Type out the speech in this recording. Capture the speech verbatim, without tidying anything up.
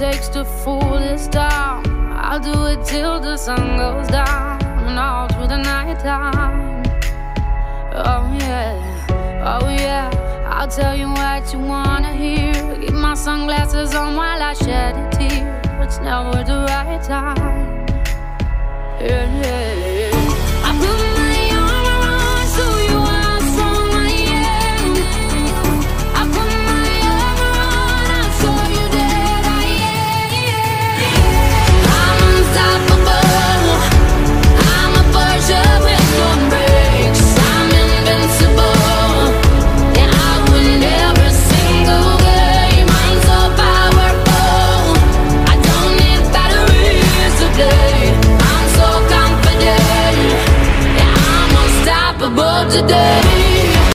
takes to fool this town. I'll do it till the sun goes down and all through the night time. Oh yeah, oh yeah, I'll tell you what you wanna hear. Keep my sunglasses on while I shed a tear. It's never the right time. Yeah, yeah, yeah. I put my arm around so you how strong I am. I put my arm around, I'll show you that I am. I'm unstoppable. I'm a Porsche with no brakes. I'm invincible. Yeah, I win every single game. I'm so powerful. I don't need batteries today. I'm so confident. Yeah, I'm unstoppable today.